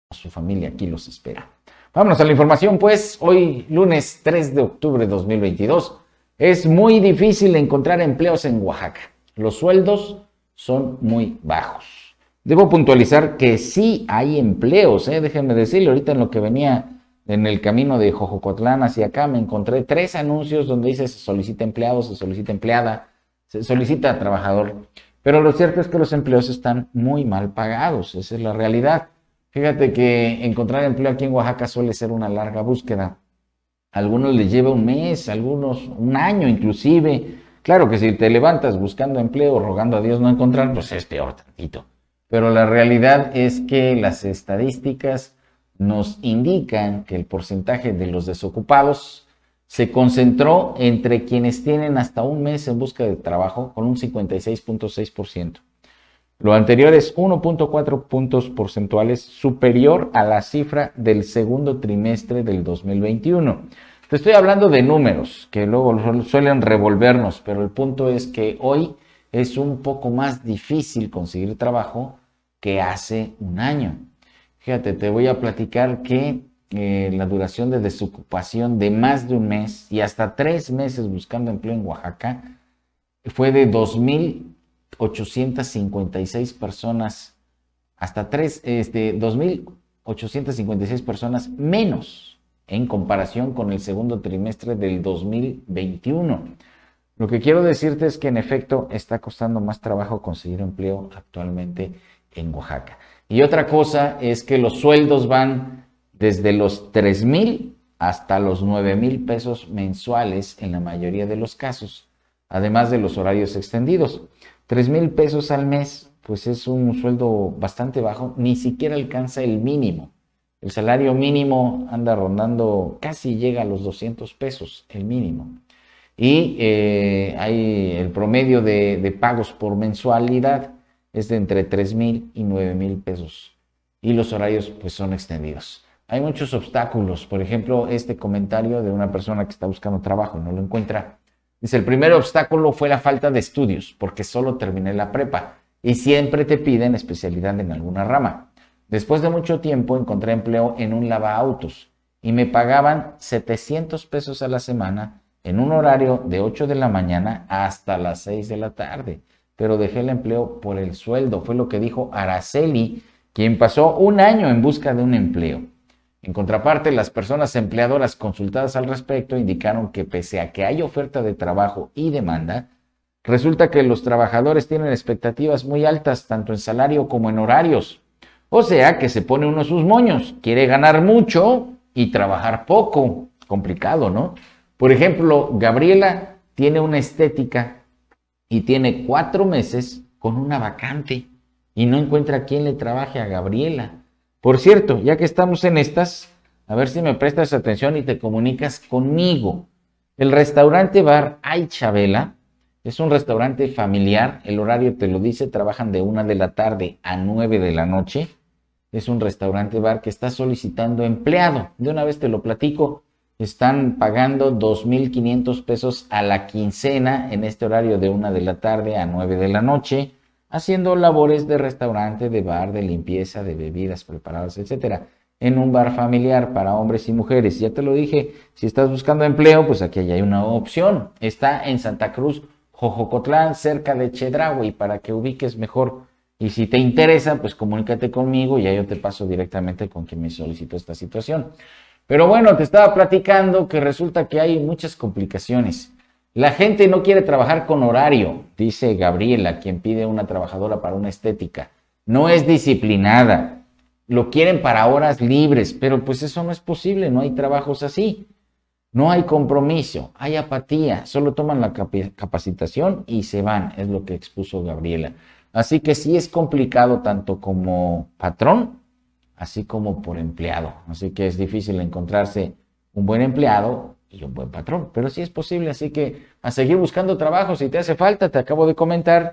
Su familia aquí los espera. Vámonos a la información, pues. Hoy, lunes 3 de octubre de 2022, es muy difícil encontrar empleos en Oaxaca. Los sueldos son muy bajos. Debo puntualizar que sí hay empleos, déjenme decirle, ahorita en lo que venía en el camino de Jojocotlán hacia acá, me encontré 3 anuncios donde dice se solicita empleado, se solicita empleada, se solicita trabajador. Pero lo cierto es que los empleos están muy mal pagados, esa es la realidad. Fíjate que encontrar empleo aquí en Oaxaca suele ser una larga búsqueda. A algunos les lleva un mes, a algunos un año inclusive. Claro que si te levantas buscando empleo, rogando a Dios no encontrar, pues es peor tantito. Pero la realidad es que las estadísticas nos indican que el porcentaje de los desocupados se concentró entre quienes tienen hasta un mes en busca de trabajo con un 56.6%. Lo anterior es 1.4 puntos porcentuales superior a la cifra del segundo trimestre del 2021. Te estoy hablando de números que luego suelen revolvernos, pero el punto es que hoy es un poco más difícil conseguir trabajo que hace un año. Fíjate, te voy a platicar que la duración de desocupación de más de un mes y hasta 3 meses buscando empleo en Oaxaca fue de 2.856 personas, hasta 2.856 personas menos en comparación con el segundo trimestre del 2021. Lo que quiero decirte es que en efecto está costando más trabajo conseguir empleo actualmente en Oaxaca. Y otra cosa es que los sueldos van desde los 3,000 hasta los 9,000 pesos mensuales en la mayoría de los casos, además de los horarios extendidos. 3,000 pesos al mes, pues es un sueldo bastante bajo, ni siquiera alcanza el mínimo. El salario mínimo anda rondando, casi llega a los 200 pesos, el mínimo. Y hay el promedio de pagos por mensualidad es de entre 3,000 y 9,000 pesos. Y los horarios pues son extendidos. Hay muchos obstáculos, por ejemplo, este comentario de una persona que está buscando trabajo y no lo encuentra. Dice, el primer obstáculo fue la falta de estudios, porque solo terminé la prepa y siempre te piden especialidad en alguna rama. Después de mucho tiempo encontré empleo en un lavaautos y me pagaban 700 pesos a la semana en un horario de 8 de la mañana hasta las 6 de la tarde. Pero dejé el empleo por el sueldo, fue lo que dijo Araceli, quien pasó un año en busca de un empleo. En contraparte, las personas empleadoras consultadas al respecto indicaron que pese a que hay oferta de trabajo y demanda, resulta que los trabajadores tienen expectativas muy altas tanto en salario como en horarios. O sea que se pone uno sus moños, quiere ganar mucho y trabajar poco. Complicado, ¿no? Por ejemplo, Gabriela tiene una estética y tiene 4 meses con una vacante y no encuentra quien le trabaje a Gabriela. Por cierto, ya que estamos en estas, a ver si me prestas atención y te comunicas conmigo. El restaurante bar Ay Chabela es un restaurante familiar, el horario te lo dice, trabajan de 1 de la tarde a 9 de la noche. Es un restaurante bar que está solicitando empleado. De una vez te lo platico, están pagando 2,500 pesos a la quincena en este horario de 1 de la tarde a 9 de la noche. Haciendo labores de restaurante, de bar, de limpieza, de bebidas preparadas, etcétera, en un bar familiar para hombres y mujeres. Ya te lo dije, si estás buscando empleo, pues aquí hay una opción. Está en Santa Cruz, Jojocotlán, cerca de Chedraui, para que ubiques mejor. Y si te interesa, pues comunícate conmigo y ya yo te paso directamente con quien me solicitó esta situación. Pero bueno, te estaba platicando que resulta que hay muchas complicaciones. La gente no quiere trabajar con horario, dice Gabriela, quien pide una trabajadora para una estética. No es disciplinada, lo quieren para horas libres, pero pues eso no es posible, no hay trabajos así. No hay compromiso, hay apatía, solo toman la capacitación y se van, es lo que expuso Gabriela. Así que sí es complicado tanto como patrón, así como por empleado. Así que es difícil encontrarse un buen empleado y un buen patrón, pero sí es posible, así que a seguir buscando trabajo si te hace falta. Te acabo de comentar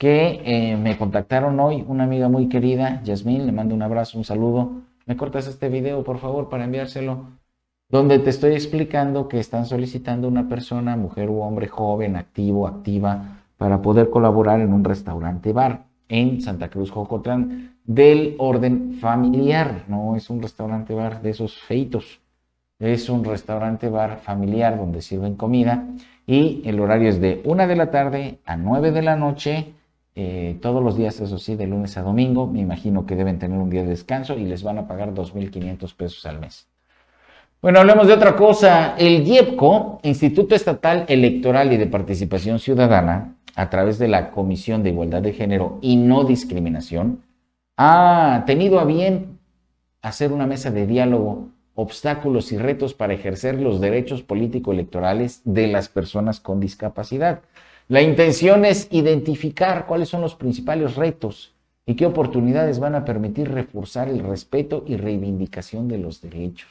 que me contactaron hoy una amiga muy querida, Yasmín, le mando un abrazo, un saludo. ¿Me cortas este video, por favor, para enviárselo? Donde te estoy explicando que están solicitando una persona, mujer u hombre joven, activo, activa, para poder colaborar en un restaurante bar en Santa Cruz, Jocotlán. del orden familiar. No es un restaurante bar de esos feitos. Es un restaurante bar familiar donde sirven comida y el horario es de 1 de la tarde a 9 de la noche, todos los días, eso sí, de lunes a domingo. Me imagino que deben tener un día de descanso y les van a pagar 2,500 pesos al mes. Bueno, hablemos de otra cosa. El IEPCO, Instituto Estatal Electoral y de Participación Ciudadana, a través de la Comisión de Igualdad de Género y No Discriminación, ha tenido a bien hacer una mesa de diálogo, obstáculos y retos para ejercer los derechos político-electorales de las personas con discapacidad. La intención es identificar cuáles son los principales retos y qué oportunidades van a permitir reforzar el respeto y reivindicación de los derechos.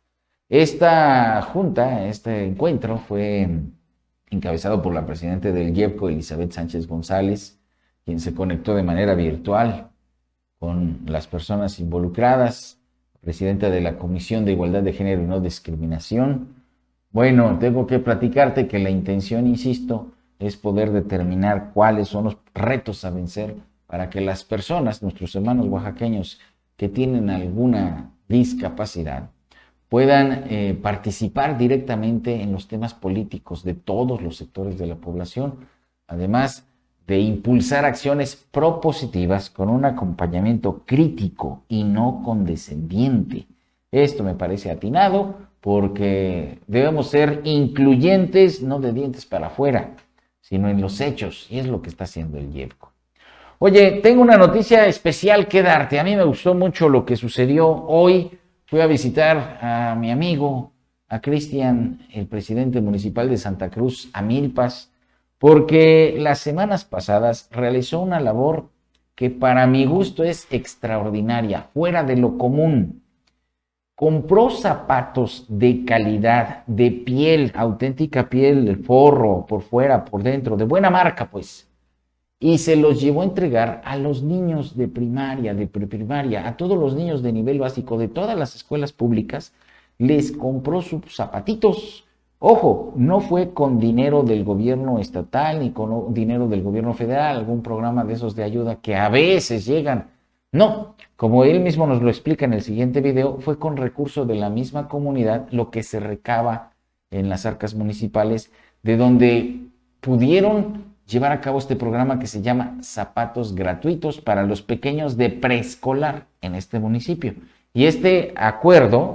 Esta junta, este encuentro fue encabezado por la presidenta del IEPCO, Elizabeth Sánchez González, quien se conectó de manera virtual con las personas involucradas, presidenta de la Comisión de Igualdad de Género y No Discriminación. Bueno, tengo que platicarte que la intención, insisto, es poder determinar cuáles son los retos a vencer para que las personas, nuestros hermanos oaxaqueños que tienen alguna discapacidad, puedan participar directamente en los temas políticos de todos los sectores de la población, además de impulsar acciones propositivas con un acompañamiento crítico y no condescendiente. Esto me parece atinado porque debemos ser incluyentes, no de dientes para afuera, sino en los hechos, y es lo que está haciendo el IEPCO. Oye, tengo una noticia especial que darte. A mí me gustó mucho lo que sucedió hoy. Fui a visitar a mi amigo, a Cristian, el presidente municipal de Santa Cruz, a Milpas, porque las semanas pasadas realizó una labor que para mi gusto es extraordinaria, fuera de lo común. Compró zapatos de calidad, de piel, auténtica piel, el forro, por fuera, por dentro, de buena marca, pues. Y se los llevó a entregar a los niños de primaria, de preprimaria, a todos los niños de nivel básico de todas las escuelas públicas, les compró sus zapatitos. Ojo, no fue con dinero del gobierno estatal ni con dinero del gobierno federal, algún programa de esos de ayuda que a veces llegan. No, como él mismo nos lo explica en el siguiente video, fue con recursos de la misma comunidad lo que se recaba en las arcas municipales, de donde pudieron llevar a cabo este programa que se llama Zapatos Gratuitos para los pequeños de preescolar en este municipio. Y este acuerdo,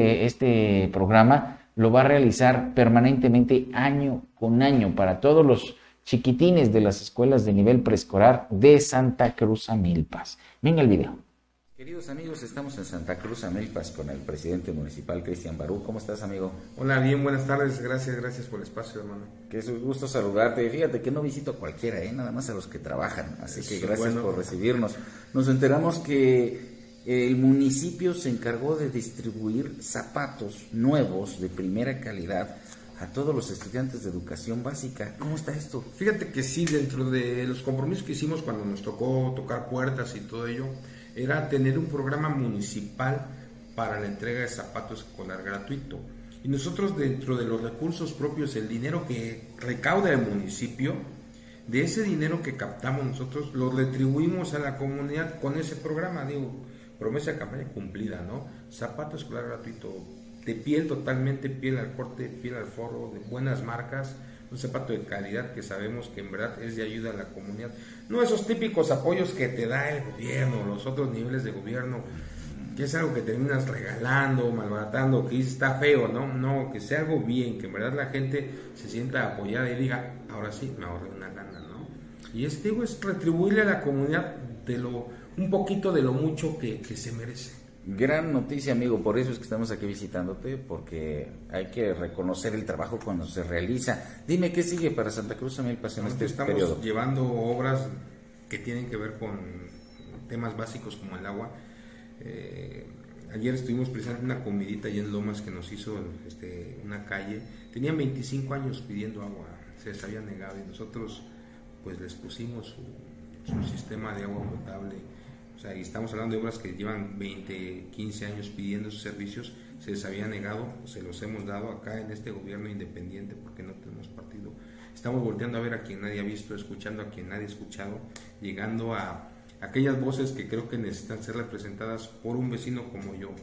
este programa, lo va a realizar permanentemente año con año para todos los chiquitines de las escuelas de nivel preescolar de Santa Cruz a Milpas. Venga el video. Queridos amigos, estamos en Santa Cruz a Milpas con el presidente municipal, Cristian Barú. ¿Cómo estás, amigo? Hola, bien, buenas tardes. Gracias por el espacio, hermano. Que es un gusto saludarte. Fíjate que no visito a cualquiera, nada más a los que trabajan. Así que gracias por recibirnos. Nos enteramos que el municipio se encargó de distribuir zapatos nuevos de primera calidad a todos los estudiantes de educación básica. ¿Cómo está esto? Fíjate que sí, dentro de los compromisos que hicimos cuando nos tocó tocar puertas y todo ello, era tener un programa municipal para la entrega de zapatos escolar gratuito. Y nosotros, dentro de los recursos propios, el dinero que recauda el municipio, de ese dinero que captamos nosotros, lo retribuimos a la comunidad con ese programa. Digo, promesa de campaña cumplida, ¿no? Zapato escolar gratuito, de piel totalmente, piel al corte, piel al forro, de buenas marcas, un zapato de calidad que sabemos que en verdad es de ayuda a la comunidad. No esos típicos apoyos que te da el gobierno, los otros niveles de gobierno, que es algo que terminas regalando, malbaratando, que está feo, ¿no? No, que sea algo bien, que en verdad la gente se sienta apoyada y diga, ahora sí, me ahorré una lana, ¿no? Y es retribuirle a la comunidad un poquito de lo mucho que se merece. Gran noticia, amigo, por eso es que estamos aquí visitándote, porque hay que reconocer el trabajo cuando se realiza. Dime, ¿qué sigue para Santa Cruz a Milpas en este periodo? Estamos llevando obras que tienen que ver con temas básicos como el agua. Ayer estuvimos presentando una comidita allá en Lomas que nos hizo una calle. Tenían 25 años pidiendo agua, se les había negado y nosotros pues les pusimos su sistema de agua potable. O sea, y estamos hablando de obras que llevan 20, 15 años pidiendo sus servicios, se les había negado, se los hemos dado acá en este gobierno independiente porque no tenemos partido. Estamos volteando a ver a quien nadie ha visto, escuchando a quien nadie ha escuchado, llegando a aquellas voces que creo que necesitan ser representadas por un vecino como yo.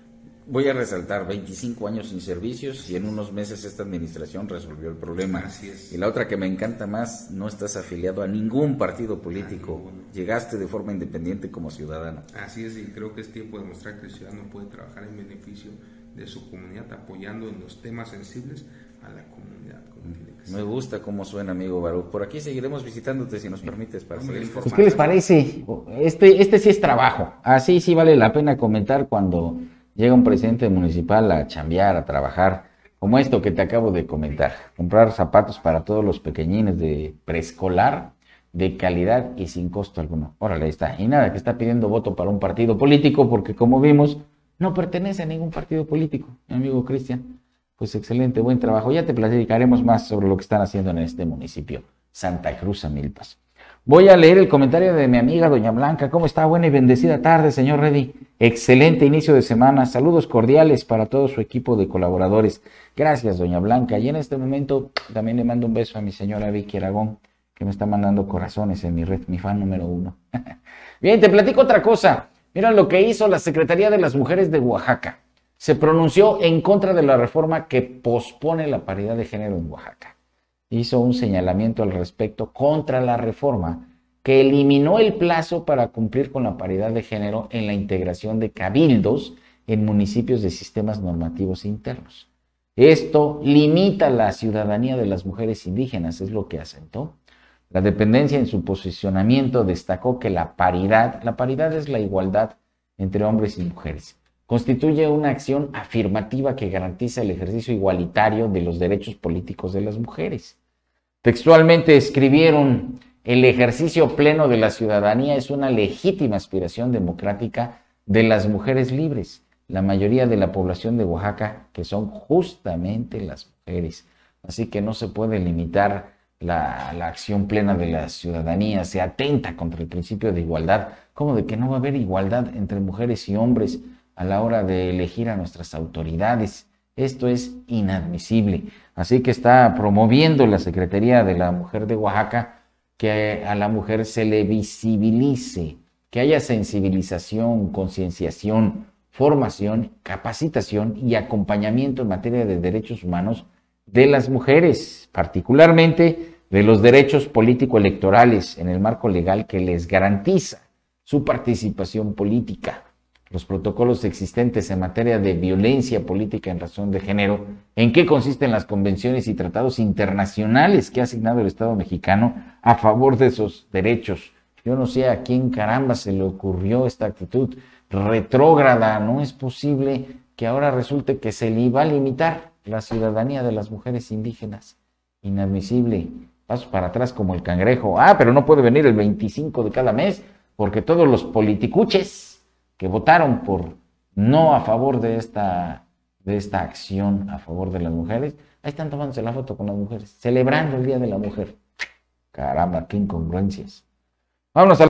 Voy a resaltar, 25 años sin servicios y en unos meses esta administración resolvió el problema. Así es. Y la otra que me encanta más, no estás afiliado a ningún partido político, llegaste de forma independiente como ciudadano. Así es, y creo que es tiempo de mostrar que el ciudadano puede trabajar en beneficio de su comunidad, apoyando en los temas sensibles a la comunidad. Como tiene que ser. Me gusta cómo suena, amigo Baruch. Por aquí seguiremos visitándote si nos permites para seguir informando. Pues, ¿qué les parece? Este sí es trabajo. Así sí vale la pena comentar cuando llega un presidente municipal a chambear, a trabajar, como esto que te acabo de comentar. Comprar zapatos para todos los pequeñines de preescolar, de calidad y sin costo alguno. Órale, ahí está. Y nada, que está pidiendo voto para un partido político, porque como vimos, no pertenece a ningún partido político, mi amigo Cristian. Pues excelente, buen trabajo. Ya te platicaremos más sobre lo que están haciendo en este municipio, Santa Cruz, Amilpas. Voy a leer el comentario de mi amiga Doña Blanca. ¿Cómo está? Buena y bendecida tarde, señor Reddy. Excelente inicio de semana. Saludos cordiales para todo su equipo de colaboradores. Gracias, Doña Blanca. Y en este momento también le mando un beso a mi señora Vicky Aragón, que me está mandando corazones en mi red, mi fan número 1. Bien, te platico otra cosa. Mira lo que hizo la Secretaría de las Mujeres de Oaxaca. Se pronunció en contra de la reforma que pospone la paridad de género en Oaxaca. Hizo un señalamiento al respecto contra la reforma que eliminó el plazo para cumplir con la paridad de género en la integración de cabildos en municipios de sistemas normativos internos. Esto limita la ciudadanía de las mujeres indígenas, es lo que asentó. La dependencia en su posicionamiento destacó que la paridad es la igualdad entre hombres y mujeres. Constituye una acción afirmativa que garantiza el ejercicio igualitario de los derechos políticos de las mujeres. Textualmente escribieron: el ejercicio pleno de la ciudadanía es una legítima aspiración democrática de las mujeres libres, la mayoría de la población de Oaxaca, que son justamente las mujeres. Así que no se puede limitar la acción plena de la ciudadanía, se atenta contra el principio de igualdad. ¿Cómo de que no va a haber igualdad entre mujeres y hombres a la hora de elegir a nuestras autoridades? Esto es inadmisible. Así que está promoviendo la Secretaría de la Mujer de Oaxaca que a la mujer se le visibilice, que haya sensibilización, concienciación, formación, capacitación y acompañamiento en materia de derechos humanos de las mujeres, particularmente de los derechos político-electorales en el marco legal que les garantiza su participación política. Los protocolos existentes en materia de violencia política en razón de género, en qué consisten las convenciones y tratados internacionales que ha asignado el Estado mexicano a favor de esos derechos. Yo no sé a quién caramba se le ocurrió esta actitud retrógrada. No es posible que ahora resulte que se le va a limitar la ciudadanía de las mujeres indígenas. Inadmisible. Pasos para atrás como el cangrejo. Pero no puede venir el 25 de cada mes porque todos los politicuches que votaron por no a favor de esta acción a favor de las mujeres, ahí están tomándose la foto con las mujeres, celebrando el Día de la Mujer. Caramba, qué incongruencias. Vámonos a